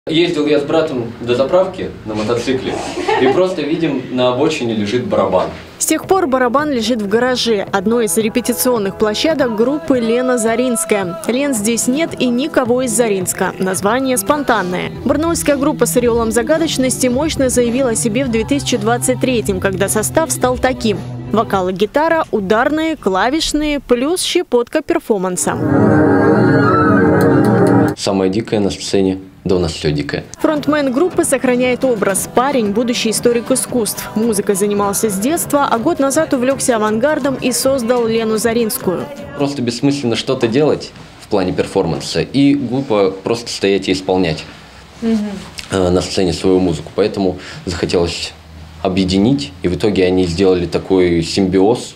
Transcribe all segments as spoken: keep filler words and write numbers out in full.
Ездил я с братом до заправки на мотоцикле и просто видим, на обочине лежит барабан. С тех пор барабан лежит в гараже, одной из репетиционных площадок группы «Лена Заринская». Лен здесь нет и никого из Заринска. Название спонтанное. Барнаульская группа с ореолом загадочности мощно заявила о себе в две тысячи двадцать третьем, когда состав стал таким. Вокал и гитара, ударные, клавишные, плюс щепотка перформанса. Самое дикое на сцене. Да у нас все дикое. Фронтмен группы сохраняет образ. Парень – будущий историк искусств. Музыкой занимался с детства, а год назад увлекся авангардом и создал Лену Заринскую. Просто бессмысленно что-то делать в плане перформанса и глупо просто стоять и исполнять угу. на сцене свою музыку. Поэтому захотелось объединить, и в итоге они сделали такой симбиоз.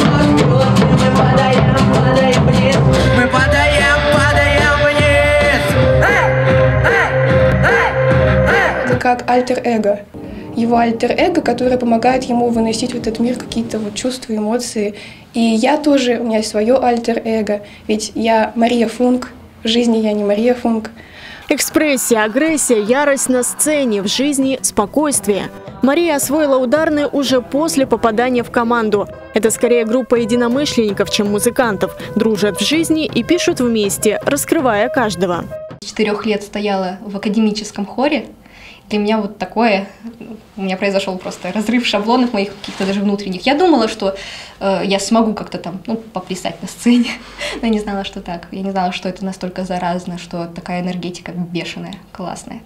Как альтер-эго. Его альтер-эго, которое помогает ему выносить в этот мир какие-то вот чувства, эмоции. И я тоже, у меня есть свое альтер-эго, ведь я Мария Функ, в жизни я не Мария Функ. Экспрессия, агрессия, ярость на сцене, в жизни спокойствие. Мария освоила ударные уже после попадания в команду. Это скорее группа единомышленников, чем музыкантов. Дружат в жизни и пишут вместе, раскрывая каждого. С четырех лет стояла в академическом хоре. Для меня вот такое, у меня произошел просто разрыв шаблонов моих каких-то даже внутренних. Я думала, что э, я смогу как-то там, ну, поплясать на сцене, но я не знала, что так. Я не знала, что это настолько заразно, что такая энергетика бешеная, классная.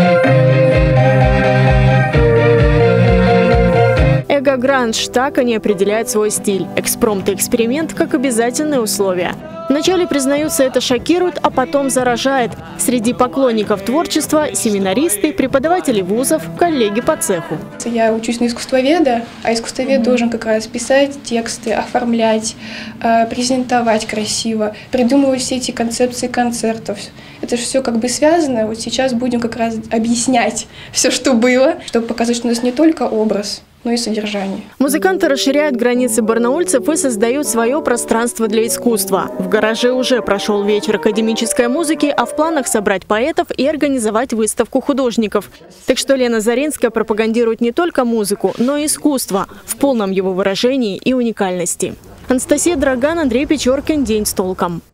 Эго-гранж, так они определяют свой стиль. Экспромт и эксперимент как обязательные условия. Вначале признаются, это шокирует, а потом заражает. Среди поклонников творчества – семинаристы, преподаватели вузов, коллеги по цеху. Я учусь на искусствоведа, а искусствовед mm-hmm. должен как раз писать тексты, оформлять, презентовать красиво, придумывать все эти концепции концертов. Это же все как бы связано. Вот сейчас будем как раз объяснять все, что было, чтобы показать, что у нас не только образ, но и содержание. Музыканты расширяют границы барнаульцев и создают свое пространство для искусства. В гараже уже прошел вечер академической музыки, а в планах собрать поэтов и организовать выставку художников. Так что Лена Заринская пропагандирует не только музыку, но и искусство в полном его выражении и уникальности. Анастасия Драган, Андрей Печоркин. День с толком.